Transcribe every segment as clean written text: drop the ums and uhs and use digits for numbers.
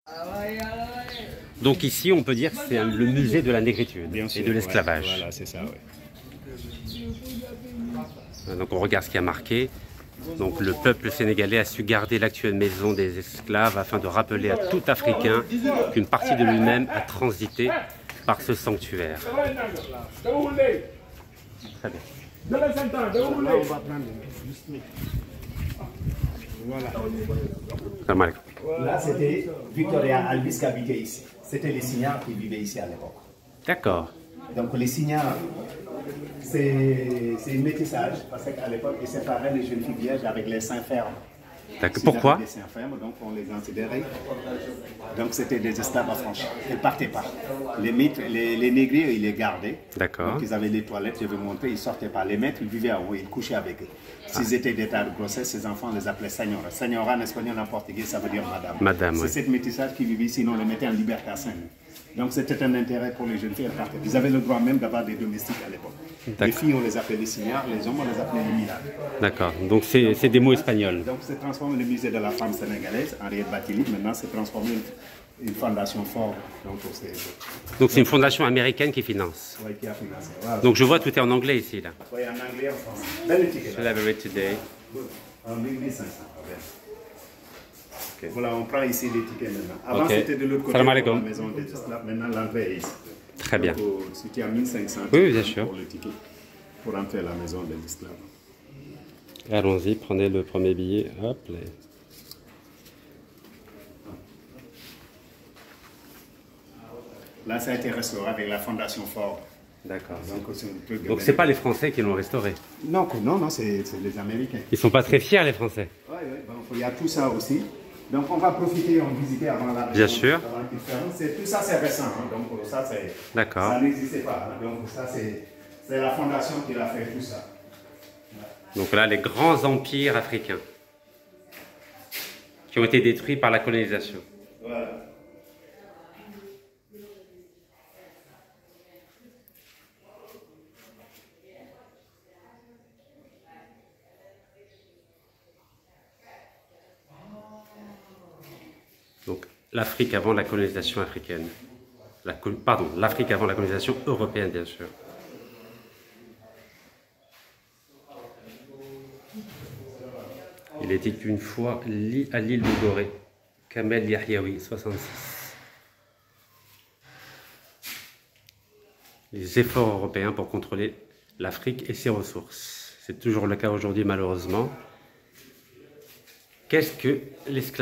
Donc ici, on peut dire que c'est le musée de la négritude et de l'esclavage. Ouais, voilà, c'est ça, oui. Donc on regarde ce qui a marqué. Donc le peuple sénégalais a su garder l'actuelle maison des esclaves afin de rappeler à tout Africain qu'une partie de lui-même a transité par ce sanctuaire. Très bien. Salam alaikum. Là, c'était Victoria Alvis qui habitait ici. C'était les Signares qui vivaient ici à l'époque. D'accord. Donc les Signares, c'est un métissage, parce qu'à l'époque, ils séparaient les jeunes filles vierges avec les seins fermes. Pourquoi? Les seins fermes, donc on les considérait. Donc c'était des esclaves affranchis. Ils ne partaient pas. Les maîtres, les négriers, ils les gardaient. D'accord. Donc ils avaient les toilettes, je vais montrer, ils ne sortaient pas. Les maîtres, ils vivaient en haut, ils couchaient avec eux. S'ils étaient d'état de grossesse, ces enfants, on les appelait señora. Señora en espagnol, en portugais, ça veut dire madame. Madame, c'est oui. cette métissage qui vivait, sinon on les mettait en liberté à Saint-Louis. Donc c'était un intérêt pour les jeunes filles, elles partaient. Ils avaient le droit même d'avoir des domestiques à l'époque. Les filles, on les appelait les signares, les hommes, on les appelait les milagres. D'accord. Donc c'est des mots espagnols. Donc c'est transformé le musée de la femme sénégalaise, Henriette Batili. Maintenant, c'est transformé une fondation forte. Donc c'est une fondation américaine qui finance. Oui, qui a financé. Voilà. Donc je vois tout est en anglais ici là. Oui, en anglais, en français. Belle étiquette. Celebrate today. En 1500. Okay. Voilà, on prend ici l'étiquette maintenant. Avant, c'était de l'autre côté de la maison des esclaves. Maintenant, l'entrée est ici. Très bien. Donc, si tu as 1500 oui, bien sûr. Pour le ticket, pour entrer à la maison des esclaves. Allons-y, prenez le premier billet. Hop là. Là, ça a été restauré avec la fondation Ford. D'accord. Donc, c'est pas les Français qui l'ont restauré. Non, non, c'est les Américains. Ils sont pas très fiers, les Français. Oui, oui. Bon, il y a tout ça aussi. Donc, on va profiter, on visiter avant la bien sûr. Tout ça, c'est récent. Hein. Donc, ça, d'accord. Ça n'existait pas. Hein. Donc, ça, c'est la fondation qui a fait tout ça. Donc là, les grands empires africains qui ont été détruits par la colonisation. Voilà. Donc l'Afrique avant la colonisation africaine. Pardon, l'Afrique avant la colonisation européenne, bien sûr. Il était une fois à l'île de Gorée. Kamel Yahyaoui, 66. Les efforts européens pour contrôler l'Afrique et ses ressources. C'est toujours le cas aujourd'hui, malheureusement. Qu'est-ce que l'esclavage ?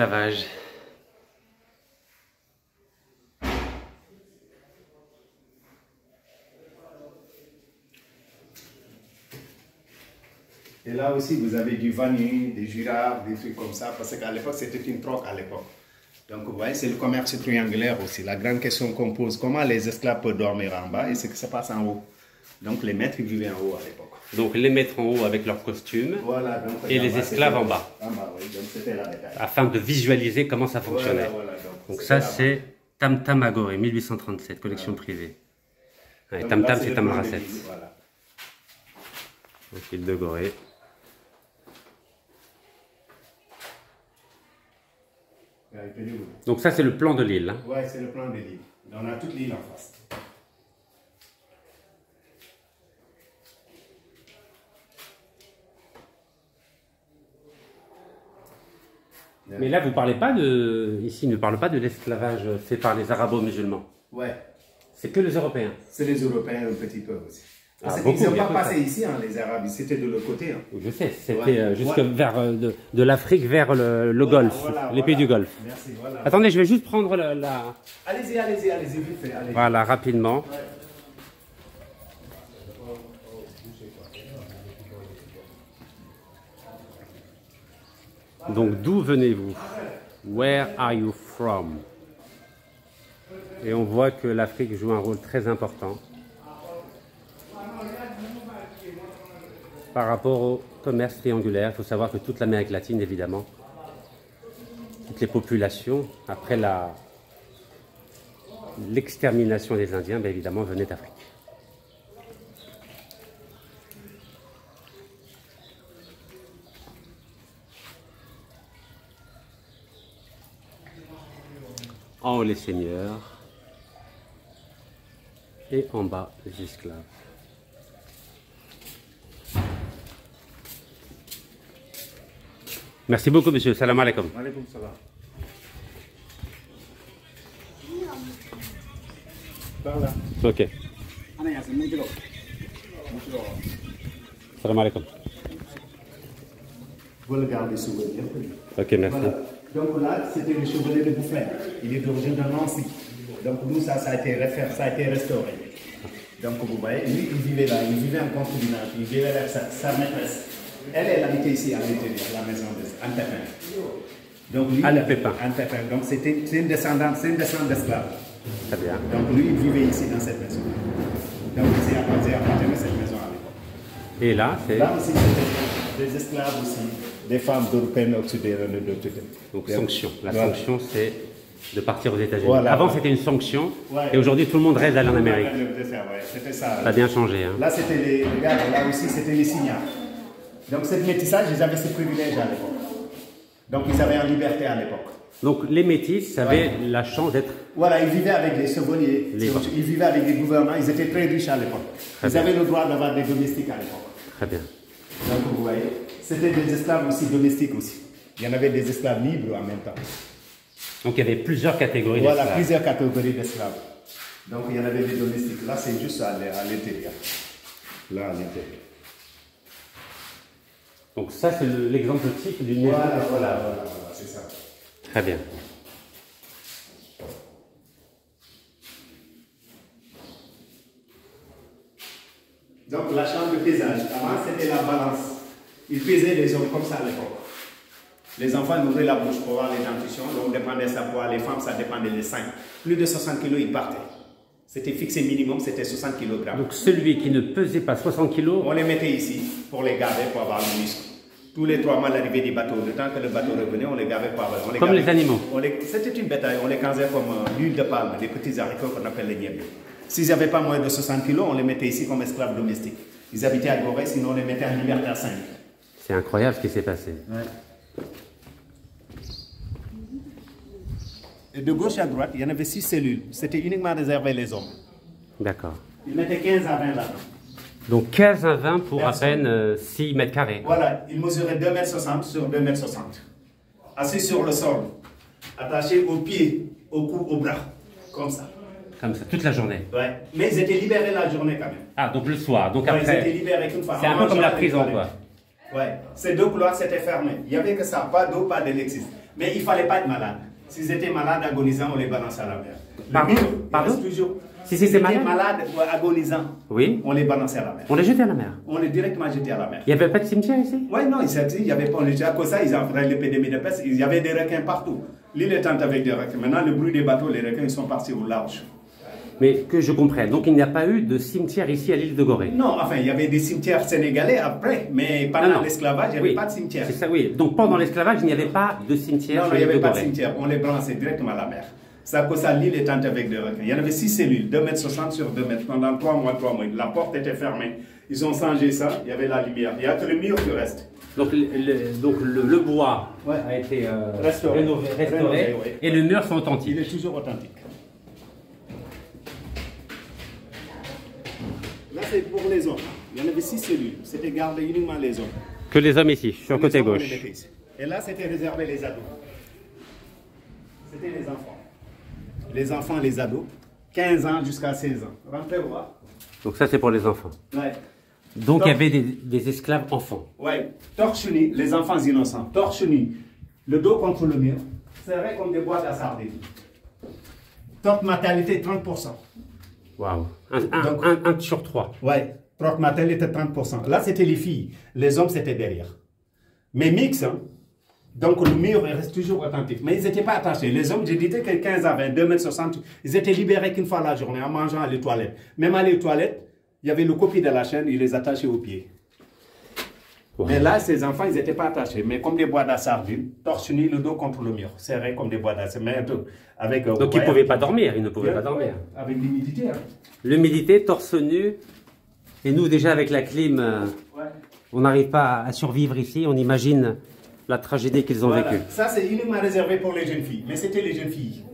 Et là aussi, vous avez du vanille, des girafes, des trucs comme ça, parce qu'à l'époque, c'était une troque à l'époque. Donc, vous voyez, c'est le commerce triangulaire aussi. La grande question qu'on pose, comment les esclaves peuvent dormir en bas et ce qui se passe en haut. Donc, les maîtres vivaient en haut à l'époque. Donc, les maîtres en haut avec leurs costumes, voilà, donc, et les esclaves en bas. En bas, oui, donc c'était la bataille. Afin de visualiser comment ça fonctionnait. Voilà, donc ça, c'est Tam Tam à Gorée, 1837, collection privée. Ouais, Tam Tam, c'est Tamaracet. Voilà. Donc, l'île de Gorée. Donc ça, c'est le plan de l'île. Hein. Oui, c'est le plan de l'île. On a toute l'île en face. Mais là, vous parlez pas de... Ici, ne parle pas de l'esclavage fait par les arabo-musulmans. Ouais. C'est que les Européens. C'est les Européens un petit peu aussi. Ah, ils ne sont pas passés ici, hein, les Arabes, c'était de l'autre côté. Hein. Je sais, c'était jusque vers de l'Afrique vers le Golfe, les pays du Golfe. Merci, voilà. Attendez, je vais juste prendre la... Allez-y, vite fait. Allez. Voilà, rapidement. Donc, d'où venez-vous? Where are you from? Et on voit que l'Afrique joue un rôle très important par rapport au commerce triangulaire. Il faut savoir que toute l'Amérique latine, évidemment, toutes les populations, après l'extermination des Indiens, bien évidemment, venaient d'Afrique. En haut les seigneurs. Et en bas les esclaves. Merci beaucoup, monsieur. Salam alaikum. Alaikum salam. Par là. Ok. Salam alaikum. Vous regardez les souvenirs. Ok, merci. Voilà. Donc là, c'était le chevalier de Boufflin. Il est d'origine de Nancy. Donc nous, ça a été restauré. Donc vous voyez, lui, il vivait là, il vivait en concubinage, il vivait avec sa maîtresse. Elle habitait ici à l'intérieur, la maison d'Antepin. Donc lui, Antepin. Donc c'est une descendante d'esclaves. Très bien. Donc lui, il vivait ici dans cette maison. Donc ici, appartenait à cette maison à l'époque. Et là, c'est... Là aussi, c'était des esclaves aussi, des femmes d'Européennes occidentales. Donc sanction. La sanction, c'est de partir aux États-Unis. Voilà. Avant, c'était une sanction, et aujourd'hui, tout le monde rêve d'aller en Amérique. C'était ça. Ça a bien changé. Hein. Là, c'était les... Regarde, là aussi, c'était les signats. Donc, cette métissage, ils avaient ce privilège à l'époque. Donc, ils avaient en liberté à l'époque. Donc, les métis avaient la chance d'être... Voilà, ils vivaient avec des chevaliers, ils vivaient avec des gouvernants, ils étaient très riches à l'époque. Ils avaient le droit d'avoir des domestiques à l'époque. Très bien. Donc, vous voyez, c'était des esclaves aussi domestiques aussi. Il y en avait des esclaves libres en même temps. Donc, il y avait plusieurs catégories d'esclaves. Voilà, plusieurs catégories d'esclaves. Donc, il y en avait des domestiques. Là, c'est juste à l'intérieur. Là, à l'intérieur. Donc, ça, c'est l'exemple type d'une maison. Voilà, c'est ça. Très bien. Donc, la chambre de pesage. Avant, c'était la balance. Ils pesaient les hommes comme ça à l'époque. Les enfants ouvraient la bouche pour voir les dentitions. Donc, dépendait sa poids. Les femmes, ça dépendait des seins. Plus de 60 kg, ils partaient. C'était fixé minimum, c'était 60 kg. Donc, celui qui ne pesait pas 60 kg... On les mettait ici pour les garder, pour avoir le muscle. Tous les 3 mois, l'arrivée des bateaux, le temps que le bateau revenait, on les gardait pour avoir. Comme les animaux. C'était une bétail, on les casait comme l'huile de palme, des petits haricots qu'on appelle les niébés. S'ils n'avaient pas moins de 60 kg, on les mettait ici comme esclaves domestiques. Ils habitaient à Gorée, sinon on les mettait en liberté à 5. C'est incroyable ce qui s'est passé. Ouais. Et de gauche à droite, il y en avait 6 cellules. C'était uniquement réservé les hommes. D'accord. Ils mettaient 15 à 20 là. Donc 15 à 20 pour à peine 6 mètres carrés. Voilà, ils mesuraient 2,60 m sur 2,60 m. Assis sur le sol, attachés aux pieds, au cou, au bras, comme ça. Comme ça, toute la journée. Ouais. Mais ils étaient libérés la journée quand même. Ah, donc le soir, donc ouais, après... Ils étaient libérés qu'une fois. C'est un peu comme la prison, quoi. Ouais, ces 2 couloirs s'étaient fermés. Il n'y avait que ça, pas d'eau, pas d'électricité. Mais il ne fallait pas être malade. S'ils étaient malades, agonisants, on les balançait à la mer. Pardon toujours. Si c'était malade ou agonisant, oui, on les balançait à la mer. On les jetait à la mer. On les directement jetés à la mer. Il n'y avait pas de cimetière ici? Oui, non, il n'y avait pas. À cause de ça, ils enfreignaient l'épidémie de peste. Il y avait des requins partout. L'île est avec des requins. Maintenant, le bruit des bateaux, les requins, ils sont partis au large. Mais que je comprenne, donc il n'y a pas eu de cimetière ici à l'île de Gorée? Non, enfin, il y avait des cimetières sénégalais après, mais pendant l'esclavage, il n'y avait pas de cimetière. C'est ça, oui. Donc pendant l'esclavage, il n'y avait pas de cimetière? Non, il n'y avait pas de cimetière. On les balançait directement à la mer. C'est à cause de ça, l'île est avec des requins. Il y en avait 6 cellules, 2,60 m sur 2 mètres, pendant 3 mois. La porte était fermée. Ils ont changé ça, il y avait la lumière. Il n'y a que le mur qui reste. Donc le bois a été restauré, ouais. Et le mur sont authentiques. Il est toujours authentique. Là, c'est pour les hommes. Il y en avait 6 cellules. C'était gardé uniquement les hommes. Que les hommes ici, sur le côté gauche. Et là, c'était réservé les ados. C'était les enfants. Les enfants, les ados. 15 ans jusqu'à 16 ans. Rentrez voir. Donc ça, c'est pour les enfants. Ouais. Donc il y avait des esclaves enfants. Oui. Torche nue, les enfants innocents. Torche nue. Le dos contre le mur. Serré comme des boîtes à sardines. Taux de mortalité 30%. Waouh. Un sur 3. Oui. Taux de mortalité 30%. Là, c'était les filles. Les hommes, c'était derrière. Mais mix, hein. Donc le mur reste toujours authentique. Mais ils n'étaient pas attachés. Les hommes, je disais que 15 à 20, 2,60 m, ils étaient libérés qu'une fois la journée en mangeant à les toilettes. Même à les toilettes, il y avait le copie de la chaîne, ils les attachaient aux pieds. Wow. Mais là, ces enfants, ils n'étaient pas attachés. Mais comme des boîtes à sardines, torse nu, le dos contre le mur. Serré comme des boîtes à sardines. Donc ils ne pouvaient pas dormir, ils ne pouvaient pas dormir. Avec l'humidité. Hein. L'humidité, torse nu. Et nous, déjà avec la clim, on n'arrive pas à survivre ici. On imagine la tragédie qu'ils ont vécue. Ça, c'est uniquement réservé pour les jeunes filles. Mais c'était les jeunes filles.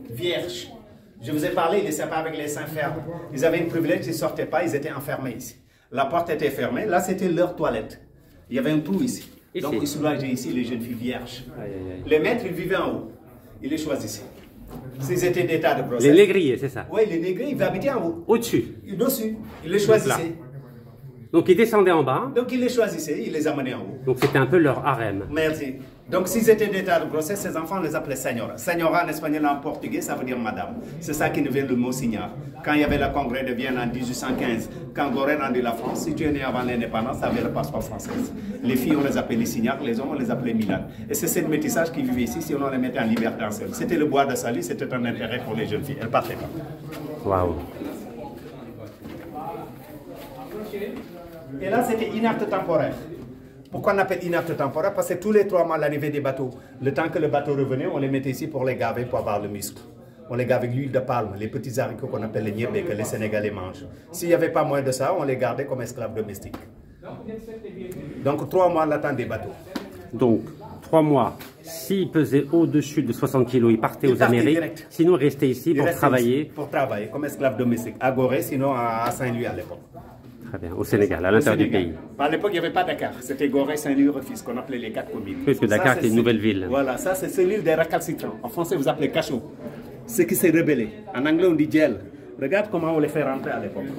vierges. Je vous ai parlé, ils ne laissaient pas avec les seins fermes. Ils avaient un privilège, ils ne sortaient pas, ils étaient enfermés ici. La porte était fermée, là c'était leur toilette. Il y avait un trou ici. Donc ils soulageaient ici les jeunes filles vierges. Les maîtres, ils vivaient en haut. Ils les choisissaient. S'ils étaient d'état de grossesse. Les négriers, c'est ça? Oui, les négriers, ils habitaient en haut. Au-dessus? Dessus. Ils les choisissaient. Donc ils descendaient en bas. Donc ils les choisissaient, ils les amenaient en haut. Donc c'était un peu leur harem. Merci. Donc s'ils étaient d'état de grossesse, ces enfants, on les appelait señora. Señora en espagnol, en portugais, ça veut dire madame. C'est ça qui devient le mot signal. Quand il y avait le congrès de Vienne en 1815, quand Gorée rendit la France, si tu es né avant l'indépendance, ça avait le passeport français. Les filles, on les appelait les signacs, les hommes, on les appelait Milan. Et c'est ce métissage qui vivait ici, si on les mettait en liberté en seul. C'était le bois de Sali, c'était un intérêt pour les jeunes filles. Elles ne partaient pas. Waouh. Et là, c'était inapte temporaire. Pourquoi on appelle inapte temporaire? Parce que tous les 3 mois, l'arrivée des bateaux, le temps que le bateau revenait, on les mettait ici pour les gaver, pour avoir le muscle. On les gave avec l'huile de palme, les petits haricots qu'on appelle les niébé, que les Sénégalais mangent. S'il n'y avait pas moins de ça, on les gardait comme esclaves domestiques. Donc 3 mois, l'attente des bateaux. Donc 3 mois, s'ils pesaient au-dessus de 60 kg, ils partaient aux Amériques. Direct. Sinon, ils restaient ici pour travailler. Ici, pour travailler, comme esclaves domestiques. À Gorée, sinon à Saint-Louis à l'époque. Très bien, au Sénégal, à l'intérieur du pays. À l'époque, il n'y avait pas Dakar. C'était Gorée, Saint-Louis, Rufisque, qu'on appelait les 4 communes. Puisque Dakar, c'est une nouvelle ville. Voilà, ça c'est l'île des récalcitrants. En français, vous appelez cachot. Ceux qui s'est rebellé. En anglais, on dit gel. Regarde comment on les fait rentrer à l'époque.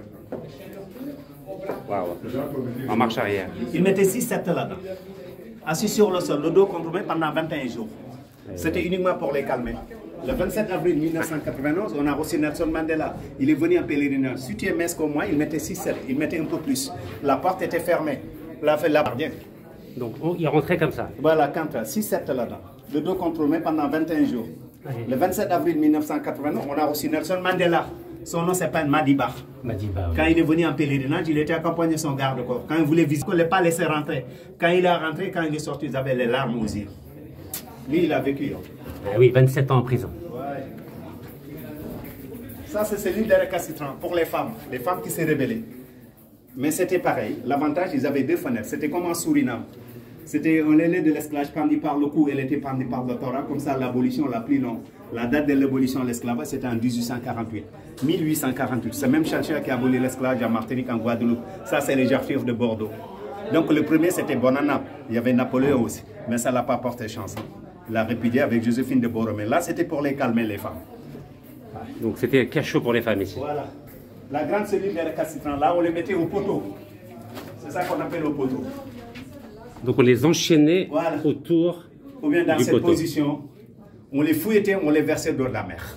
Waouh. En marche arrière. Ils mettaient 6-7 là-dedans. Assis sur le sol, le dos contrôlé pendant 21 jours. C'était uniquement pour les calmer. Le 27 avril 1991, on a reçu Nelson Mandela. Il est venu en pèlerinage. Si tu es mince comme moi, il mettait 6-7. Il mettait un peu plus. La porte était fermée. La gardien. Donc, il rentrait comme ça. Voilà, quand 6-7 là-dedans. Le dos contrôlé pendant 21 jours. Le 27 avril 1991, on a reçu Nelson Mandela. Son nom s'appelle Madiba. Madiba, oui. Quand il est venu en pèlerinage, il était accompagné de son garde-corps. Quand il voulait visiter, on ne l'a pas laissé rentrer. Quand il est rentré, quand il est sorti, ils avaient les larmes aux yeux. Lui, il a vécu. Ah oui, 27 ans en prison. Ouais. Ça, c'est celui des récalcitrants pour les femmes qui s'est rebellées. Mais c'était pareil. L'avantage, ils avaient 2 fenêtres. C'était comme en Suriname. C'était un lélé de l'esclavage pendu par le cou, elle était pendue par le thorax, comme ça l'abolition la plus longue. La date de l'abolition de l'esclavage, c'était en 1848. 1848, c'est même Chalcher qui a aboli l'esclavage en Martinique, en Guadeloupe. Ça, c'est les Jarfifs de Bordeaux. Donc le premier, c'était Bonanap. Il y avait Napoléon aussi, mais ça n'a pas porté chance. Il a répudié avec Joséphine de Borromée. Là, c'était pour les calmer, les femmes. Donc c'était cachot pour les femmes ici. Voilà. La grande cellule des récalcitrants, là, on les mettait au poteau. C'est ça qu'on appelle au poteau. Donc on les enchaînait Voilà. autour ou bien dans du cette poteau. position, on les fouettait, on les versait dans la mer.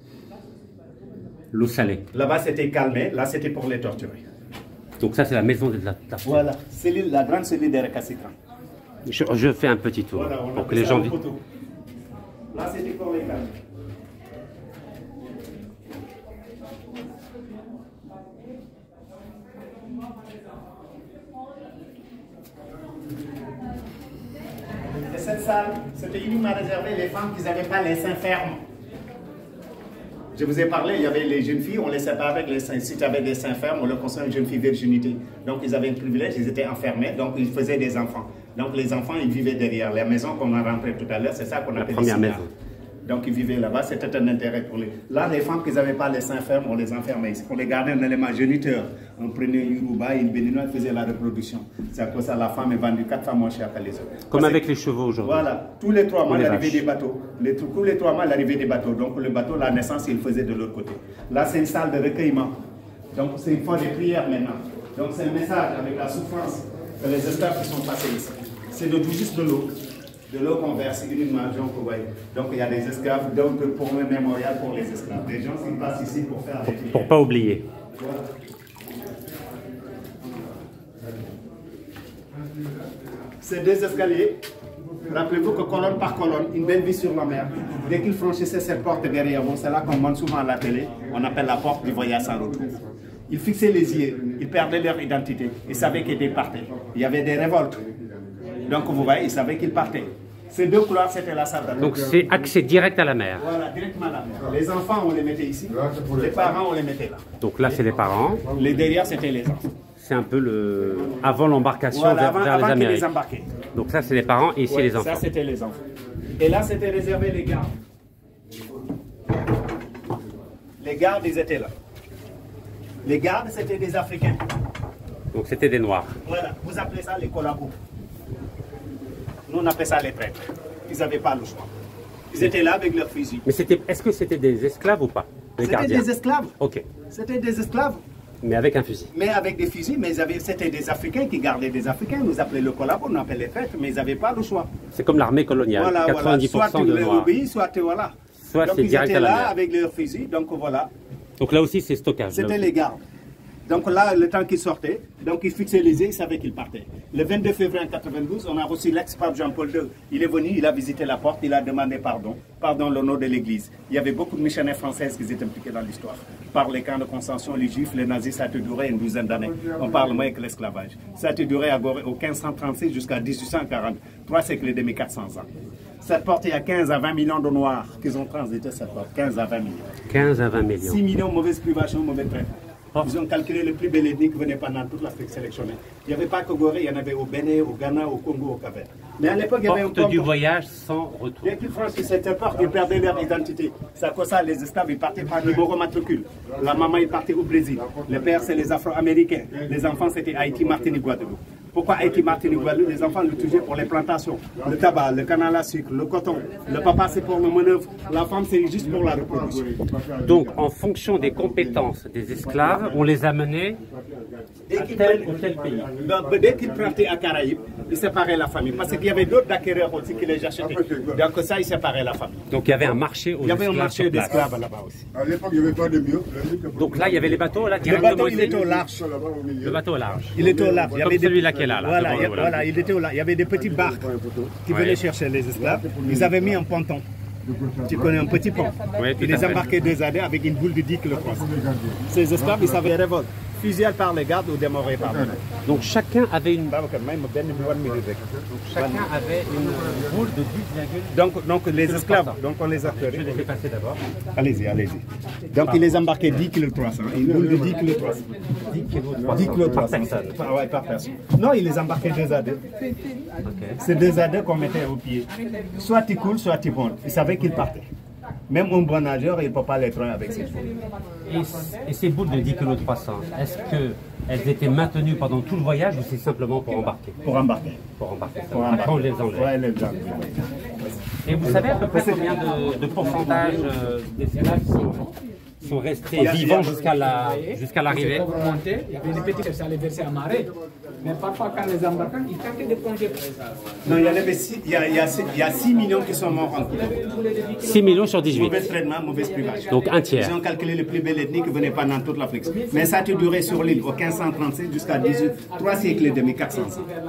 L'eau salée. Là-bas, c'était calmé, là, c'était pour les torturer. Donc ça, c'est la maison de la Voilà, la grande cellule des récalcitrants. Je fais un petit tour Voilà, on pour que appelle les ça gens le disent. poteau. Là, c'était pour les calmer. Et cette salle, c'était uniquement réservé les femmes qui n'avaient pas les seins fermes. Je vous ai parlé, il y avait les jeunes filles, on les séparait avec les seins. Si tu avais des seins fermes, on leur considérait une jeune fille virginité. Donc ils avaient un privilège, ils étaient enfermés, donc ils faisaient des enfants. Donc les enfants, ils vivaient derrière. La maison qu'on a rentrée tout à l'heure, c'est ça qu'on appelle première les maison. Donc ils vivaient là-bas, c'était un intérêt pour les... Là, les femmes qui n'avaient pas les seins fermes, on les enfermait ici. On les gardait un élément géniteur. On prenait une Yoruba et une Béninoise faisait la reproduction. C'est à cause de ça la femme est vendue 4 fois moins cher que les autres. Comme avec les chevaux aujourd'hui. Voilà, tous les 3 mois les l'arrivée vaches. des bateaux. Tous les 3 mois l'arrivée des bateaux. Donc le bateau, la naissance, il le faisait de l'autre côté. Là, c'est une salle de recueillement. Donc c'est une fois des prières maintenant. Donc c'est un message avec la souffrance que les esclaves qui sont passés ici. C'est juste de l'eau. De l'eau qu'on verse uniquement, donc vous voyez. Donc il y a des esclaves, donc pour un mémorial pour les esclaves. Des gens qui passent ici pour faire des prières. Pour pas oublier. Voilà. Ces 2 escaliers, rappelez-vous que colonne par colonne, une belle vue sur la mer. Dès qu'ils franchissaient cette porte derrière vous, c'est là qu'on montre souvent à la télé, on appelle la porte du voyage sans retour. Ils fixaient les yeux, ils perdaient leur identité, ils savaient qu'ils partaient. Il y avait des révoltes. Donc vous voyez, ils savaient qu'ils partaient. Ces 2 couloirs, c'était la salle d'attente. Donc c'est accès direct à la mer. Voilà, directement à la mer. Les enfants, on les mettait ici. Les parents, on les mettait là. Donc là, c'est les parents. Les derrière, c'était les enfants. C'est un peu le avant l'embarcation Voilà, vers avant les qu'ils Amériques. les embarquaient. Donc ça, c'est les parents et ici Ouais, les enfants. ça, c'était les enfants. Et là, c'était réservé les gardes. Les gardes, ils étaient là. Les gardes, c'était des Africains. Donc c'était des Noirs. Voilà, vous appelez ça les collabos. Nous, on appelle ça les traîtres. Ils n'avaient pas le choix. Ils étaient là avec leurs fusils. Mais est-ce que c'était des esclaves ou pas? C'était des esclaves. Ok. C'était des esclaves. Mais avec un fusil. Mais avec des fusils, mais c'était des Africains qui gardaient des Africains. Nous appelaient le collabo, on appelait les traîtres, mais ils n'avaient pas le choix. C'est comme l'armée coloniale. Voilà, 90% soit tu de les Noirs. obéis, soit tu voilà. Soit donc c'est ils direct étaient à la là mer. avec leurs fusils, donc voilà. Donc là aussi c'est stockage. C'était les gardes. Donc là, le temps qu'ils sortaient, donc ils fixaient les yeux, ils savaient qu'ils partaient. Le 22 février 1992, on a reçu l'ex-pape Jean-Paul II. Il est venu, il a visité la porte, il a demandé pardon. Pardon au nom de l'Église. Il y avait beaucoup de missionnaires françaises qui étaient impliqués dans l'histoire. Par les camps de concentration, les Juifs, les nazis, ça a duré une douzaine d'années. On parle moins que l'esclavage. Ça a duré au 1536 jusqu'à 1840. 3 siècles et demi, 400 ans. Cette porte, il y a 15 à 20 millions de Noirs qui ont transité cette porte. 15 à 20 millions. 15 à 20 millions. 6 millions de mauvaises privations, mauvais traitements. Ils ont calculé le plus bel ethnie qui venait pendant toute l'Afrique sélectionnée. Il n'y avait pas qu'au Gorée, il y en avait au Bénin, au Ghana, au Congo, au Cap-Vert. Mais à l'époque, il y avait un porte du voyage sans retour. Dès qu'ils franchissent cette porte, ils perdaient leur identité. C'est à cause de ça, les esclaves, ils partaient par numéro matricule. La maman, ils partaient au Brésil. Le père, c'est les Afro-Américains. Les enfants, c'était Haïti, Martinique, Guadeloupe. Pourquoi Haïti, Martinique, Guadeloupe? Les enfants l'utilisaient pour les plantations. Le tabac, le canne à sucre, le coton. Le papa, c'est pour le manœuvre. La femme, c'est juste pour la reproduction. Donc, en fonction des compétences des esclaves, on les amenait à tel ou tel pays. Dès qu'ils partaient à Caraïbes, ils séparaient la famille. Parce qu'il y avait d'autres acquéreurs aussi qui les achetaient. Donc ça, ils séparaient la famille. Donc il y avait un marché aux esclaves. Il y avait un marché d'esclaves là-bas aussi. À l'époque, il n'y avait pas de mieux. Donc là, il y avait les bateaux, là, Le bateau, il était au large. Le bateau au large. Il était au large. Il y avait celui-là qui est là. Voilà, il était au large. Il y avait des petites barques qui venaient chercher les esclaves. Ils avaient mis un ponton. Tu connais un petit pont. Oui, ils les embarquaient 2 années avec une boule de 10 kg. Ces esclaves, ils savaient révolte. Fusillés par les gardes ou démorés par les gardes. Donc chacun avait une boule de 10,. Donc les esclaves, donc on les a Je les ai passés d'abord. Allez-y, allez-y. Donc ils les embarquaient 10 kg 300. Une boule de 10 kg 300. 10 kg 300. Par personne. Ah ouais, par personne. Non, ils les embarquaient 2 à 2. C'est 2 à 2 qu'on mettait au pied. Soit ils coulent, soit ils vont. Ils savaient qu'ils partaient. Même un bon nageur, il ne peut pas les traîner avec ses boules. Et ces boules de 10 kg 300, est-ce qu'elles étaient maintenues pendant tout le voyage ou c'est simplement pour embarquer? Pour embarquer. Pour embarquer. Pour embarquer. Après on les enlève. Ouais, les enlève. Et vous savez à peu près combien de pourcentage d'esclaves sont restés vivants jusqu'à l'arrivée? Pour remonter, il y avait des petits qui allaient verser à marée. Mais parfois, quand les embarquants, ils tentaient de plonger pour ça. Non, il y a 6 millions qui sont morts en cours. 6 millions sur 18. Mauvais traitement, mauvaise privation. Donc un tiers. Ils ont calculé le plus bel ethnie qui venait pendant toute l'Afrique. Mais ça a duré sur l'île au 1536 jusqu'à 3 siècles et demi, 400 ans.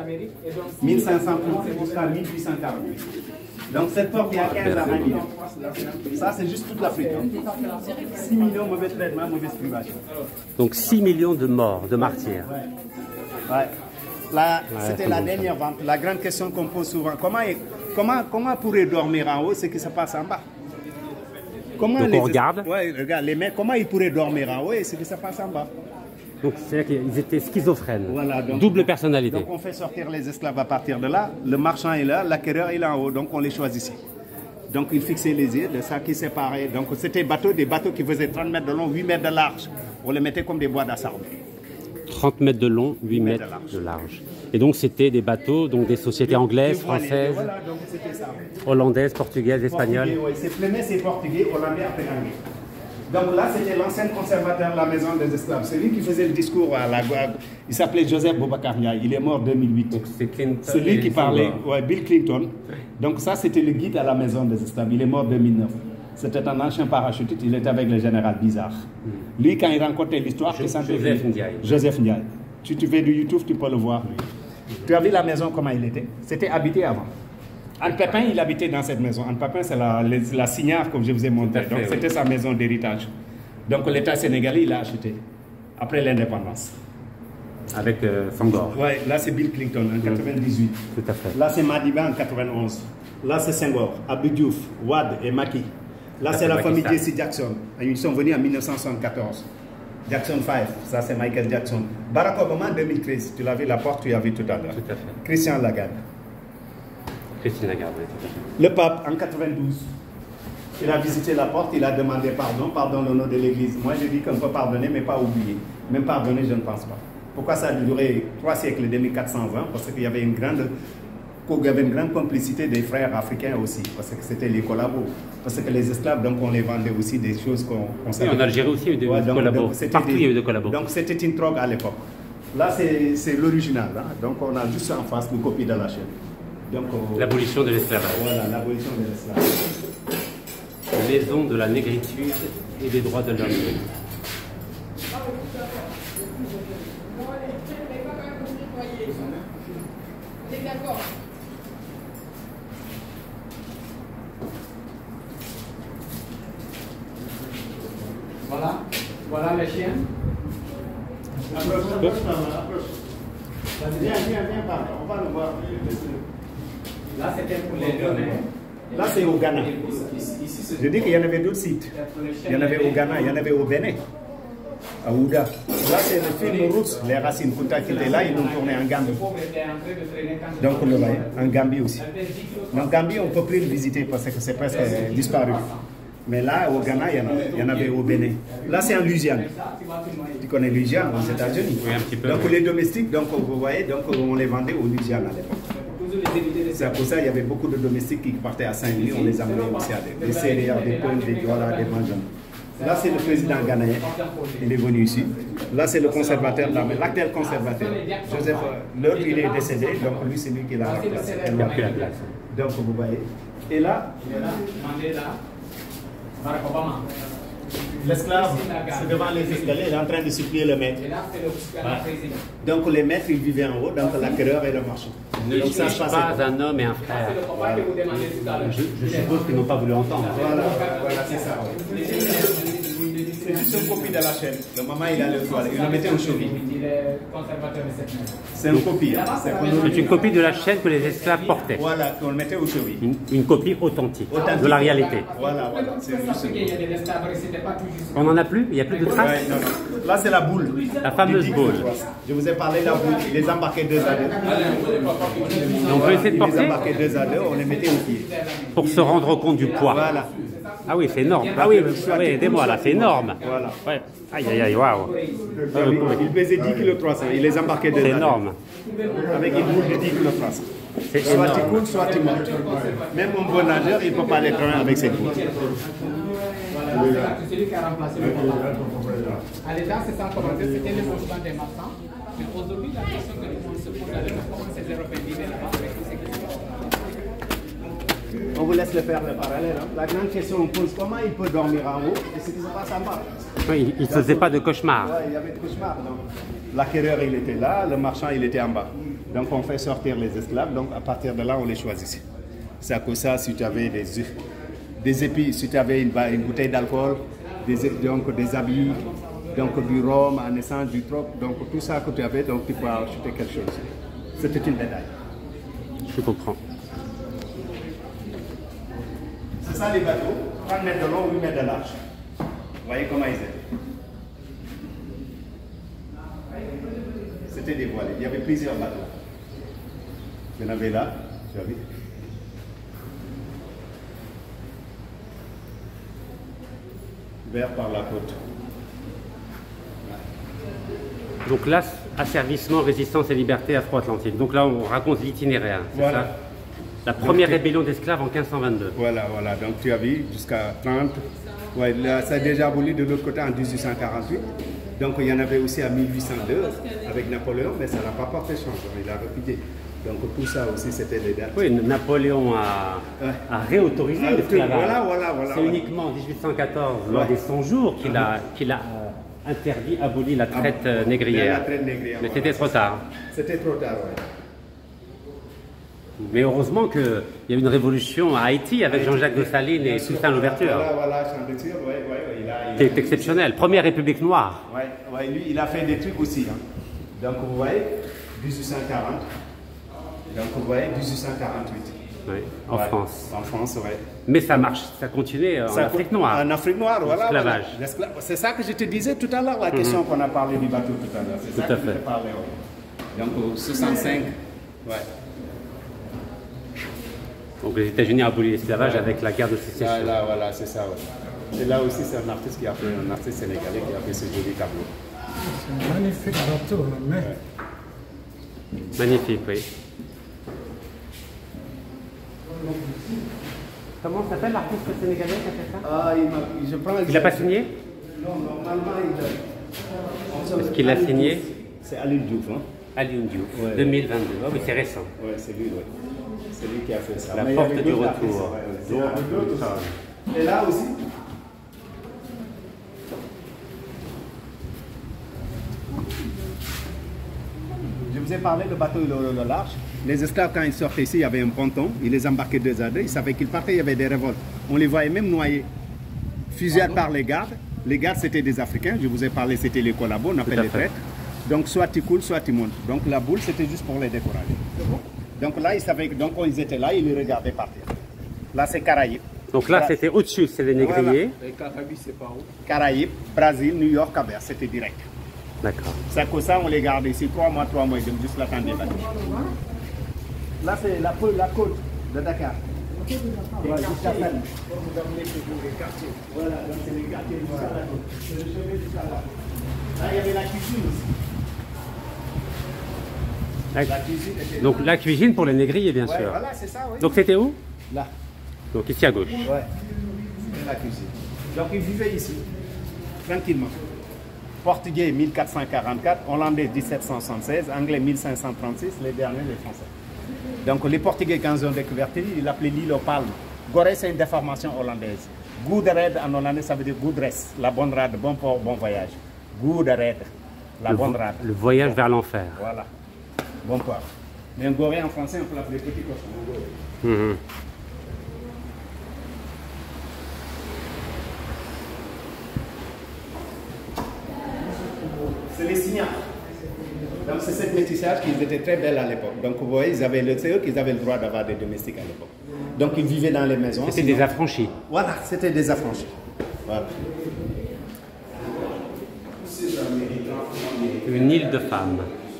1537 jusqu'à 1848. Donc cette porte, il y a 15 à 20 millions. Ça, c'est juste toute l'Afrique. 6 millions, mauvais traitement, mauvaise privation. Donc 6 millions de morts, de martyrs. Ouais. Là, c'était la dernière vente. La grande question qu'on pose souvent, comment pourrait dormir en haut ce qui se passe en bas? Donc on regarde. Oui, regarde, les mecs, comment ils pourraient dormir en haut et ce qui se passe en bas? Donc c'est-à-dire qu'ils étaient schizophrènes, voilà, donc, double personnalité. Donc on fait sortir les esclaves à partir de là, le marchand est là, l'acquéreur est là en haut, donc on les choisissait. Donc ils fixaient les îles, de ça qui séparait. Donc c'était des bateaux qui faisaient 30 mètres de long, 8 mètres de large. On les mettait comme des bois d'assarbe. 30 mètres de long, 8 mètres de large. Et donc c'était des bateaux, donc des sociétés anglaises, françaises, voilà, donc ça. hollandaises, portugaises, espagnoles. Oui, c'est Plémès, c'est portugais, hollandais, après anglais. Donc là, c'était l'ancien conservateur de la maison des esclaves. C'est lui qui faisait le discours à la guerre. Il s'appelait Joseph Boubacar Ndiaye. Il est mort en 2008. Donc c'est Clinton. C'est lui qui parlait, ouais, Bill Clinton. Donc ça, c'était le guide à la maison des esclaves. Il est mort en 2009. C'était un ancien parachutiste. Il était avec le général Bizarre. Lui, quand il rencontrait l'histoire, Joseph Ndiaye. Joseph Ndiaye. Si tu fais du YouTube, tu peux le voir. Tu as vu la maison, comment il était? C'était habité avant. Anne Pépin, il habitait dans cette maison. Anne Pépin, c'est la signare, comme je vous ai montré. Donc, c'était sa maison d'héritage. Donc, l'État sénégalais, il l'a acheté après l'indépendance. Avec Senghor. Oui, là, c'est Bill Clinton en 98. Tout à fait. Là, c'est Madiba en 91. Là, c'est Senghor, Abdou Diouf, Wade et Macky. Là, c'est la famille Jesse Jackson. Ils sont venus en 1974. Jackson 5, ça c'est Michael Jackson. Barack Obama en 2013, tu l'as vu, la porte, tu as vu tout à l'heure. Tout à fait. Christian Lagarde. Christine Lagarde, oui, tout à fait. Le pape en 92. Il a visité la porte, il a demandé pardon au nom de l'église. Moi, je dis qu'on peut pardonner, mais pas oublier. Même pardonner, je ne pense pas. Pourquoi ça a duré 3 siècles et demi, 400 ans? Parce qu'il y avait une grande complicité des frères africains aussi, parce que c'était les collabos. Parce que les esclaves, donc on les vendait aussi des choses qu'on savait. Oui, en Algérie aussi, il y a eu des collabos. Partout, il y a eu des collabos. Donc c'était une drogue à l'époque. Là, c'est l'original. Hein? Donc on a juste en face une copie de la chaîne. L'abolition de l'esclavage. Voilà, l'abolition de l'esclavage. Maison de la négritude et des droits de l'homme. Voilà les chiens. Approche. Viens par là, on va le voir. Là, c'était pour les données. Là, c'est au Ghana. Je dis qu'il y en avait d'autres sites. Il y en avait au Ghana, il y en avait au Bénin, à Ouda. Là, c'est le film Roots, les racines Kunta qui étaient là, ils l'ont tourné en Gambie. Donc, on le voit, en Gambie aussi. En Gambie, on ne peut plus le visiter parce que c'est presque disparu. Mais là, au Ghana, il y en avait au Bénin. Là, c'est en Louisiane. Tu connais Louisiane, aux États-Unis. Oui, un petit peu. Donc, les domestiques, donc, vous voyez, donc, on les vendait au Louisiane à l'époque. C'est pour ça qu'il y avait beaucoup de domestiques qui partaient à Saint-Louis, on les amenait aussi à des céréales, des pommes, des dollars, des mangeants. Là, c'est le président ghanéen, il est venu ici. Là, c'est le conservateur, l'actuel conservateur. Joseph, l'autre, il est décédé, donc lui, c'est lui qui l'a remplacé. Donc, vous voyez. Et là, l'esclave, c'est devant les escaliers, il est en train de supplier le maître. Donc les maîtres, ils vivaient en haut, donc l'acquéreur et le marchand. Ne cherche pas un homme et un frère. Voilà. Je suppose qu'ils n'ont pas voulu entendre. Voilà, c'est ça. C'est juste une copie de la chaîne. Le maman, il a le toile, il le mettait au cheville. C'est une copie. Hein. C'est une copie de la chaîne que les esclaves portaient. Voilà, qu'on le mettait au cheville. Une copie authentique de la réalité. Voilà. On n'en a plus? Il n'y a plus de traces? Ouais, non. Là, c'est la boule. La fameuse boule. Je vous ai parlé de la boule. Il les embarquait 2 à 2. On peut essayer de Il les porter embarquait 2 à 2, on les mettait au pied. pour se rendre compte du poids. Voilà. Ah oui, c'est énorme. Ah oui, aidez-moi là, c'est énorme. Voilà. Ouais. Aïe, waouh. Il pesait 10 kg 300, il les embarquait 2 à 2. C'est énorme. Avec une boule de 10 kg 300. C'est Soit énorme. tu coules, soit tu montes. Même un bon nageur, il ne peut pas aller très loin avec cette boule. C'est celui qui a remplacé le papa. À l'état, c'est sans commenter, c'était le mouvement des marchands. Mais aujourd'hui, la question que le monde se pose, c'est comment ces Européens vivaient là-bas avec tous ces questions. On vous laisse le faire le parallèle. Hein. La grande question on pose, comment il peut dormir en haut et ce qui se passe en bas? Oui, il ne faisait pas de cauchemar. Ouais, il y avait de cauchemar. L'acquéreur, il était là, le marchand, il était en bas. Donc on fait sortir les esclaves, donc à partir de là, on les choisissait. C'est à cause ça, si tu avais des épis, si tu avais une bouteille d'alcool, donc des habits, donc du rhum, en essence, du troc, donc tout ça que tu avais, donc tu peux acheter quelque chose. C'était une médaille. Je comprends. C'est ça les bateaux, 30 mètres de long, 8 mètres de large. Vous voyez comment ils étaient. C'était des voiles, il y avait plusieurs bateaux. Il y en avait là, tu as vu. Vers par la côte. Donc là, asservissement, résistance et liberté afro-atlantique. Donc là, on raconte l'itinéraire, c'est Voilà. ça? La première rébellion d'esclaves en 1522. Voilà. Donc tu as vu jusqu'à 30. Ouais, là, ça a déjà aboli de l'autre côté en 1848. Donc il y en avait aussi à 1802 avec Napoléon, mais ça n'a pas porté chance, il a reculé. Donc tout ça aussi, c'était les dates. Oui, Napoléon a réautorisé l'esclavage. Voilà. C'est uniquement en 1814, lors des 100 jours, qu'il a interdit, aboli la traite négrière. La traite négrière. Mais c'était trop tard. C'était trop tard, oui. Mais heureusement qu'il y a eu une révolution à Haïti avec Jean-Jacques Dessalines et Toussaint Louverture. Voilà, Louverture, C'est exceptionnel. Première république noire. Oui, lui, il a fait des trucs aussi. Hein. Donc, vous voyez, 1840. Donc, vous voyez, 1848. Oui, en France. En France, oui. Mais ça marche, ça continue en Afrique noire. En Afrique noire, voilà. L'esclavage. Voilà. C'est ça que je te disais tout à l'heure, la question qu'on a parlé du bateau tout à l'heure. C'est ça Tout à que fait. je te parlais. Ouais. Donc, 65, ouais. Donc les États-Unis ont aboli l'esclavage avec la guerre de sécession. Là, voilà, c'est ça. Ouais. Et là aussi, c'est un artiste qui a fait, un artiste sénégalais qui a fait ce joli tableau. C'est magnifique bateau, mais... Ouais. Magnifique, oui. Comment s'appelle l'artiste sénégalais qui a fait ça? Ah, je pense... Il n'a pas signé? Non, normalement, il a... Est-ce qu'il l'a signé? C'est Alioune Diouf, hein? Alioune Diouf, Ouais. 2022. Oh, oui, c'est récent. Oui, c'est lui, oui. C'est lui qui a fait ça. La Mais il y porte avait du d'autres retour. artistes, ouais, ouais. C'est d'autres aussi. Et là aussi. Je vous ai parlé de bateau le large. Les esclaves, quand ils sortaient ici, il y avait un ponton. Ils les embarquaient 2 à 2. Ils savaient qu'ils partaient, il y avait des révoltes. On les voyait même noyer. Fusillés par les gardes. Les gardes, c'était des Africains. Je vous ai parlé, c'était les collabos, on appelle les traîtres. Donc, soit tu coules, soit tu montes. Donc, la boule, c'était juste pour les décourager. Donc, là, ils savaient que donc, quand ils étaient là, ils les regardaient partir. Là, c'est Caraïbes. Donc là, c'était au-dessus, c'est les négriers. Les Caraïbes, c'est par où? Caraïbes, Brésil, New York, Cap-Vert, c'était direct. D'accord. C'est pour ça on les garde ici 3 mois, ils donnent juste la temps des bateaux. Là, c'est la côte de Dakar. Voilà, jusqu'à Saly. Voilà, donc c'est les quartiers jusqu'à la côte. C'est le chemin jusqu'à là. Là, il y avait la cuisine aussi. La cuisine était Donc la cuisine pour les négriers, bien ouais, sûr. voilà, c'est ça, oui. Donc c'était où? Là. Donc ici à gauche. Ouais, c'est la cuisine. Donc ils vivaient ici, tranquillement. Portugais 1444, Hollandais 1776, Anglais 1536, les derniers les Français. Donc les Portugais, quand ils ont découvert l'île, ils l'appelaient l'île aux palmes. Gorée, c'est une déformation hollandaise. Goederede en hollandais, ça veut dire goudresse, la bonne rade, bon port, bon voyage. Goederede, la bonne rade. Le voyage vers l'enfer. Voilà, bon port. Mais un gorée en français, on peut l'appeler petit cochon. Mhm. C'est les signaux. Donc c'est cette métissage qui était très belle à l'époque. Donc vous voyez, c'est eux qui avaient le droit d'avoir des domestiques à l'époque. Donc ils vivaient dans les maisons. C'était des affranchis. Voilà, c'était des affranchis. Voilà. Une île de femmes.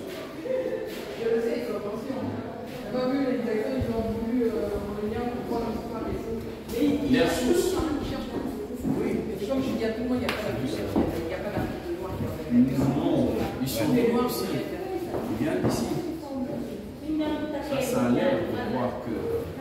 Ils sont des noirs aussi. Ils viennent ici. Ça a l'air de voir que.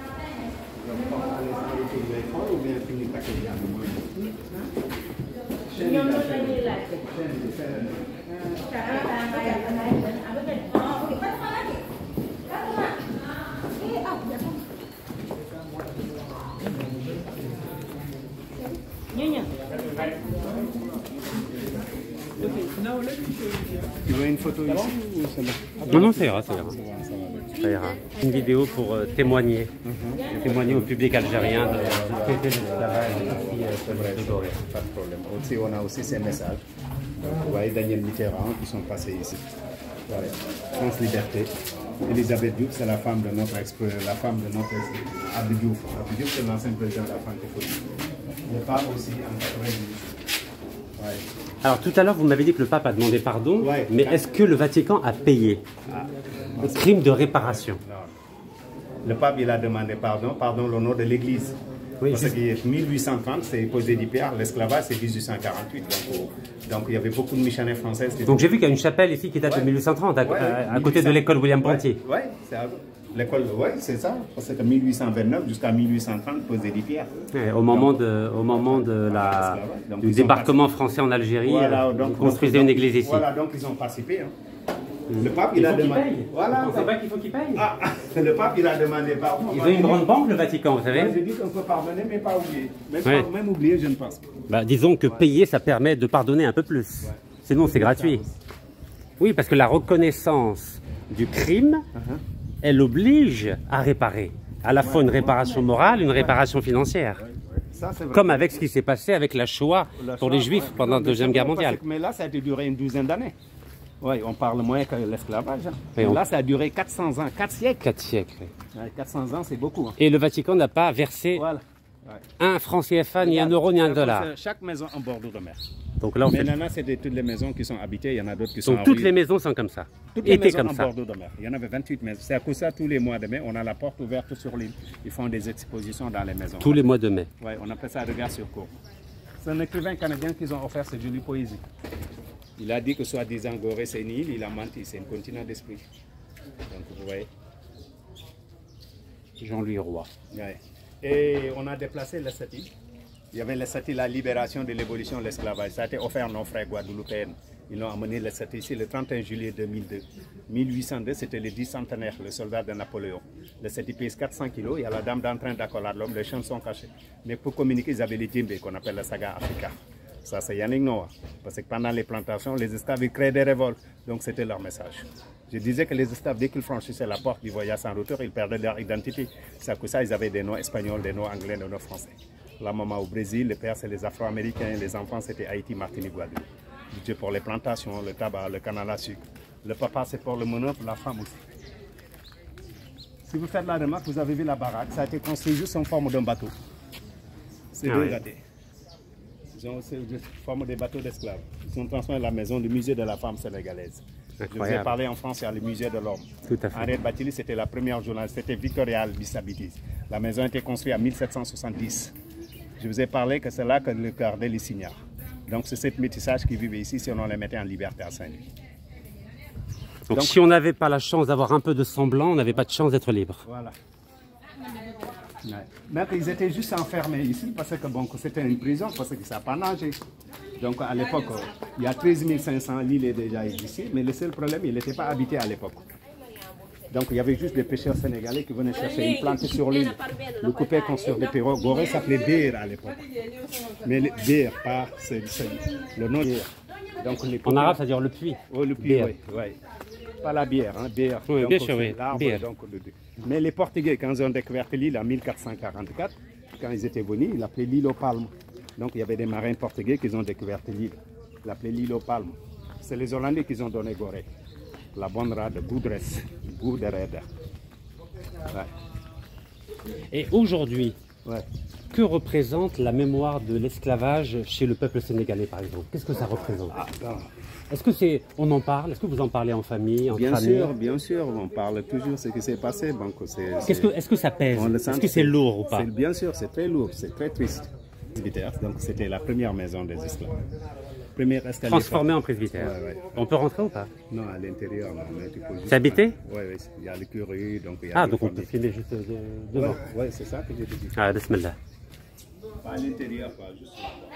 Tu veux une photo ici ou c'est là? Non, non, ça ira, ça ira. Ça ira. Une vidéo pour témoigner. Témoigner au public algérien de ce qu'était l'esclavage ici de Gorée. Pas de problème. Aussi, on a aussi ces messages. Donc, vous voyez Daniel Mitterrand qui sont passés ici. Voilà. France Liberté. Elisabeth Diouf, c'est la femme de notre Abdou Diouf. Abdou Diouf, c'est l'ancien président de la francophonie. Le pape aussi en 98. Ouais. Alors tout à l'heure, vous m'avez dit que le pape a demandé pardon, Ouais. mais est-ce que le Vatican a payé le crime de réparation? Non. Le pape, il a demandé pardon au nom de l'Église. Oui, Parce que 1830, c'est posé du Pierre, l'esclavage, c'est 1848. Donc il y avait beaucoup de missionnaires français. Donc j'ai vu qu'il y a une chapelle ici qui date de 1830, à côté de l'école William Ponty. Oui, c'est l'école, c'est ça. Parce que 1829 jusqu'à 1830, posé du Pierre. Ouais, au moment du débarquement français en Algérie, ils construisaient une église ici. Voilà, donc ils ont participé. Hein. Le pape, il a demandé. Voilà, vous pensez pas qu'il faut qu'il paye? Le pape, il a demandé pardon. Ils ont une grande banque, le Vatican, vous savez. J'ai dit qu'on peut pardonner, mais pas oublier. Même Ouais. oublier, je ne pense pas. Bah, disons que payer, ça permet de pardonner un peu plus. Sinon, c'est gratuit. Oui, parce que la reconnaissance du crime, elle oblige à réparer. À la fois une réparation morale, une réparation financière. Ça, c'est vrai. Comme avec ce qui s'est passé avec la Shoah pour les Juifs pendant la Deuxième Guerre mondiale. Mais là, ça a duré une douzaine d'années. Oui, on parle moins que l'esclavage. Hein. Oui, Là, ça a duré 400 ans, 4 siècles. 4 siècles. Oui. Ouais, 400 ans, c'est beaucoup. Hein. Et le Vatican n'a pas versé Voilà. un franc CFA, ni un euro, ni un dollar. Chaque maison en bord de mer. Donc là, on fait... Maintenant, c'est toutes les maisons qui sont habitées, il y en a d'autres qui sont Donc toutes les maisons sont comme ça. Toutes les étaient maisons comme en ça. bordure de mer. Il y en avait 28 maisons. C'est à cause de ça, tous les mois de mai, on a la porte ouverte sur l'île. Ils font des expositions dans les maisons. Tous les mois de mai. Oui, on appelle ça regard sur cour. C'est un écrivain canadien qu'ils ont offert cette jolie poésie. Il a dit que soi-disant Gorée c'est une île, il a menti, c'est un continent d'esprit. Donc vous voyez. Jean-Louis Roy. Ouais. Et on a déplacé le statut. Il y avait le statut la libération de l'évolution de l'esclavage. Ça a été offert à nos frères guadeloupéens. Ils l'ont amené le statut ici le 31 juillet 2002. 1802, c'était le 10 centenaire, le soldat de Napoléon. Le statut pèse 400 kilos. Il y a la dame d'entrain d'accolade l'homme, les champs sont cachés. Mais pour communiquer, ils avaient les djembés qu'on appelle la saga africa. Ça, c'est Yannick Noah. Parce que pendant les plantations, les esclaves créaient des révoltes. Donc, c'était leur message. Je disais que les esclaves, dès qu'ils franchissaient la porte du voyage en retour, ils perdaient leur identité. C'est à cause de ça ils avaient des noms espagnols, des noms anglais, des noms français. La maman au Brésil, le père, c'est les Afro-Américains, les enfants, c'était Haïti, Martinique, Guadeloupe. Dieu pour les plantations, le tabac, le canal à sucre. Le papa, c'est pour le monopole, la femme aussi. Si vous faites la remarque, vous avez vu la baraque, ça a été construit juste en forme d'un bateau. C'est deux gâtés. Ils ont aussi forme des bateaux d'esclaves. Ils ont transformé la maison du musée de la femme sénégalaise. Incroyable. Je vous ai parlé en France, il y a le musée de l'homme. Tout à fait. Henriette Batili, c'était la première journaliste, c'était Victoria Albis-Habitis. La maison a été construite en 1770. Je vous ai parlé que c'est là que le gardaient les signards. Donc c'est cette métissage qui vivait ici si on les mettait en liberté à Saint-Louis. Donc si on n'avait pas la chance d'avoir un peu de sang blanc, on n'avait pas de chance d'être libre. Voilà. Ouais. Mais ils étaient juste enfermés ici parce que bon, c'était une prison, parce que ça n'a pas nagé. Donc à l'époque, il y a 13 500, l'île est déjà ici, mais le seul problème, il n'était pas habité à l'époque. Donc il y avait juste des pêcheurs sénégalais qui venaient chercher une plante sur l'île, le couper comme sur des pirogues. Gorée s'appelait Bér à l'époque. Mais Bér, pas le nom Bér. Donc, en arabe, ça veut dire le puits. Oh, le puits, oui. Ouais. Pas la bière, hein, Bér. Oui, bien sûr, oui. Mais les Portugais, quand ils ont découvert l'île en 1444, quand ils étaient venus, ils l'appelaient l'île aux palmes. Donc il y avait des marins portugais qui ont découvert l'île. Ils l'appelaient l'île aux palmes. C'est les Hollandais qui ont donné Gorée. La bonne rade, goudresse, goût de raide. Ouais. Et aujourd'hui, ouais. Que représente la mémoire de l'esclavage chez le peuple sénégalais, par exemple? Qu'est-ce que ça représente? Est-ce que c'est, on en parle? Est-ce que vous en parlez en famille, entre amis? Bien sûr, on parle toujours de ce qui s'est passé. Est-ce que ça pèse? Est-ce que c'est lourd ou pas? Bien sûr, c'est très lourd, c'est très triste. Donc c'était la première maison des esclaves. Transformée en presbytère. Ouais. On peut rentrer ou pas? Non, à l'intérieur, non. C'est habité? Oui, il y a l'écurie, donc il y a donc on peut filmer juste devant. Oui, c'est ça que j'ai dit. Ah, bismillah. Pas à l'intérieur, pas juste.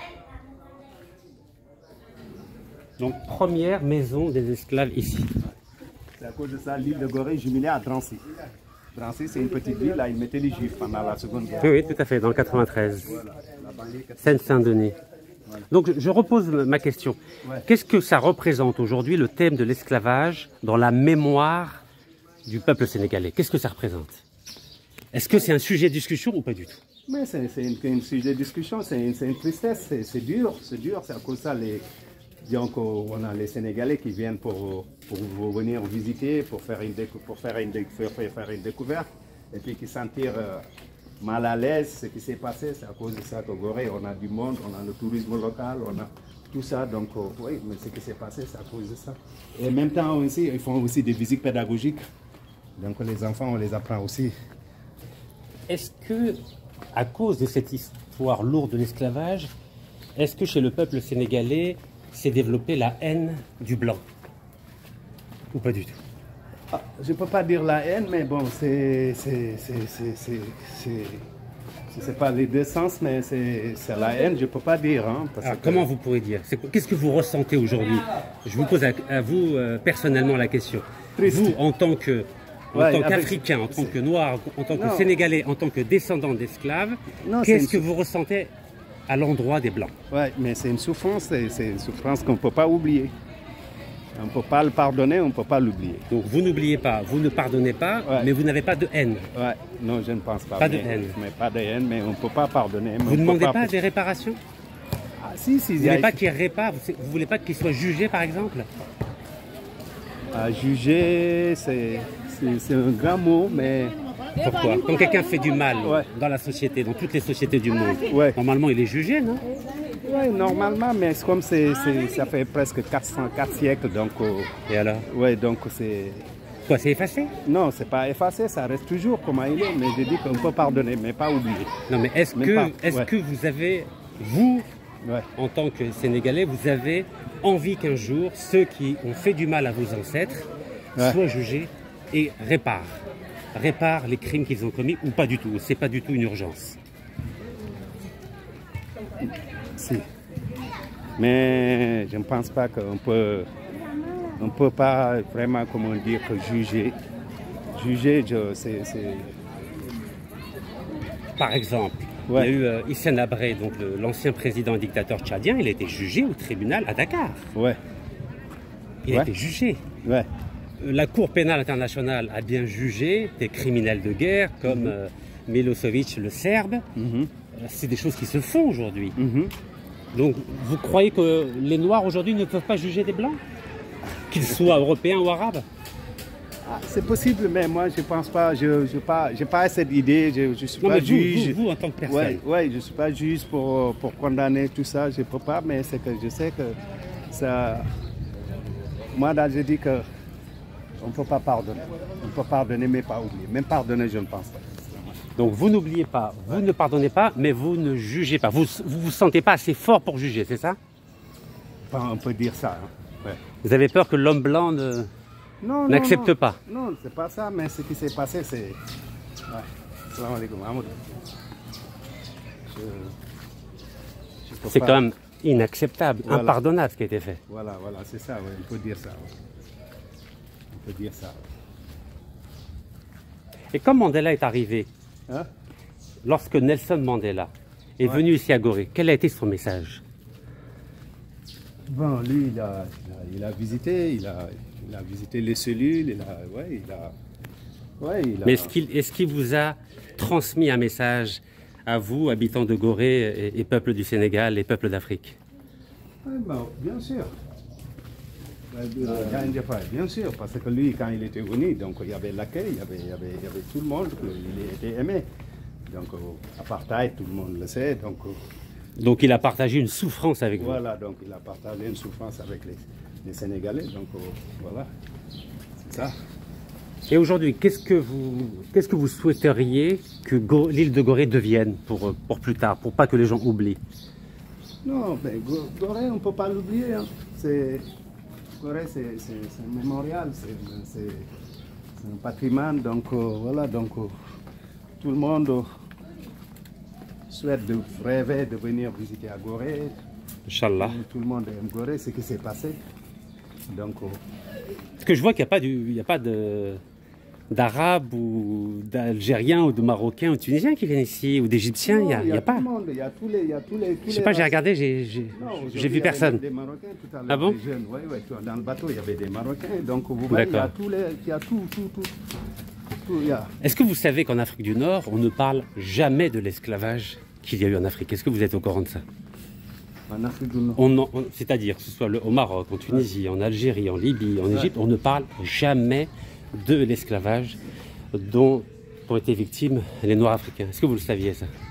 Donc, première maison des esclaves ici. C'est à cause de ça, l'île de Gorée jumelée à Drancy. Drancy, c'est une petite ville, là, ils mettaient les Juifs pendant la Seconde Guerre. Oui, tout à fait, dans le 93. Voilà, Seine-Saint-Denis. Voilà. Donc, je repose ma question. Ouais. Qu'est-ce que ça représente aujourd'hui, le thème de l'esclavage, dans la mémoire du peuple sénégalais? Qu'est-ce que ça représente? Est-ce que c'est un sujet de discussion ou pas du tout? Mais c'est un sujet de discussion, c'est une tristesse, c'est dur, c'est à cause de ça, on a les Sénégalais qui viennent pour venir visiter, pour faire une découverte, et puis qui sentir mal à l'aise ce qui s'est passé. C'est à cause de ça qu'au Gorée, on a du monde, on a le tourisme local, on a tout ça. Donc oui, mais ce qui s'est passé, c'est à cause de ça. Et en même temps aussi, ils font aussi des visites pédagogiques. Donc les enfants, on les apprend aussi. Est-ce que, à cause de cette histoire lourde de l'esclavage, est-ce que chez le peuple sénégalais s'est développée la haine du blanc? Ou pas du tout? Je ne peux pas dire la haine, mais bon, c'est pas les deux sens, mais c'est la haine, je ne peux pas dire. Hein, comment vous pourrez dire? Qu'est-ce que vous ressentez aujourd'hui? Je vous pose à vous personnellement la question. Triste. Vous, en tant qu'Africain, en tant que Noir, en tant que Sénégalais, en tant que descendant d'esclaves, qu'est-ce que vous ressentez à l'endroit des Blancs? Oui, mais c'est une souffrance qu'on ne peut pas oublier. On ne peut pas le pardonner, on ne peut pas l'oublier. Donc vous n'oubliez pas, vous ne pardonnez pas, mais vous n'avez pas de haine. Oui, non, je ne pense pas. Pas de haine. Mais pas de haine, mais on ne peut pas pardonner. Vous ne demandez pas des réparations? Si. Vous ne voulez pas qu'il répare, vous voulez pas qu'il soit jugé, par exemple? Juger, c'est un grand mot, mais Pourquoi? Quand quelqu'un fait du mal Ouais. dans la société, dans toutes les sociétés du monde, Ouais. normalement il est jugé, non? Oui, normalement, mais comme ça fait presque 4 siècles, donc... Et alors? ouais, donc c'est... Quoi, c'est effacé? Non, c'est pas effacé, ça reste toujours comme il est, mais je dis qu'on peut pardonner, mais pas oublier. Non, mais est-ce Même que, pas, est-ce ouais. que vous avez, vous, Ouais. en tant que Sénégalais, vous avez envie qu'un jour, ceux qui ont fait du mal à vos ancêtres Ouais. soient jugés et réparent les crimes qu'ils ont commis ou pas du tout? C'est pas du tout une urgence. Si. Mais je ne pense pas qu'on peut... On ne peut pas vraiment, comment dire, juger. Juger, c'est... Par exemple, Ouais. il y a eu Hissène Habré, donc l'ancien président dictateur tchadien, il a été jugé au tribunal à Dakar. Ouais, Il a Ouais. été jugé. ouais. La Cour pénale internationale a bien jugé des criminels de guerre comme Milosevic, le Serbe. C'est des choses qui se font aujourd'hui. Donc, vous croyez que les Noirs aujourd'hui ne peuvent pas juger des Blancs? Qu'ils soient européens ou arabes? Ah, c'est possible, mais moi, je ne pense pas, je n'ai pas cette idée, je ne suis Non, pas mais juge. vous, en tant que personne. Ouais, je ne suis pas juge pour condamner tout ça, je ne peux pas, mais c'est que je sais que ça... Moi, là, je dis que on ne peut pas pardonner. On peut pardonner, mais pas oublier. Même pardonner, je ne pense pas. Donc, vous n'oubliez pas, vous ne pardonnez pas, mais vous ne jugez pas. Vous ne vous sentez pas assez fort pour juger, c'est ça? Enfin, on peut dire ça. Hein. Ouais. Vous avez peur que l'homme blanc n'accepte pas? Non, c'est pas ça, mais ce qui s'est passé, c'est... Ouais. Salam alaikum, Amadou. Je peux C'est pas- quand même inacceptable, Voilà. impardonnable ce qui a été fait. Voilà, c'est ça, ouais, on peut dire ça. Ouais. On peut dire ça. Et quand Mandela est arrivé, Hein? lorsque Nelson Mandela est venu ici à Gorée, quel a été son message? Bon, lui, il a visité, il a visité les cellules, Mais est-ce qu'il vous a transmis un message à vous, habitants de Gorée et peuple du Sénégal et peuple d'Afrique? Ouais, bon, bien sûr. Bien sûr, parce que lui, quand il était venu, donc il y avait l'accueil, il y avait tout le monde, il était aimé. Donc, apartheid, tout le monde le sait. Donc il a partagé une souffrance avec vous. Voilà, donc il a partagé une souffrance avec les Sénégalais. Donc, voilà, c'est ça. Et aujourd'hui, qu'est-ce que vous souhaiteriez que l'île de Gorée devienne pour plus tard, pour pas que les gens oublient? Non, mais Gorée, on ne peut pas l'oublier. Hein. Gorée, c'est un mémorial, c'est un patrimoine. Donc, voilà, donc tout le monde souhaite de rêver de venir visiter à Gorée. Inch'Allah. Tout le monde aime Gorée, ce qui s'est passé. Donc, Parce que je vois qu'il n'y a pas d'Arabes ou d'Algériens ou de Marocains ou de Tunisiens qui viennent ici, ou d'Égyptiens, il n'y a pas. Tout le monde, il y a tous les... Je sais pas, j'ai regardé, j'ai vu personne. Des Marocains tout à l'heure. Ah bon? Des jeunes, oui, dans le bateau, il y avait des Marocains. Donc, vous voyez, il y a tout, il y a... Est-ce que vous savez qu'en Afrique du Nord, on ne parle jamais de l'esclavage qu'il y a eu en Afrique? Est-ce que vous êtes au courant de ça? En Afrique du Nord. C'est-à-dire que ce soit au Maroc, en Tunisie, en Algérie, en Libye, en Égypte, on ne parle jamais de l'esclavage dont ont été victimes les Noirs africains. Est-ce que vous le saviez ça?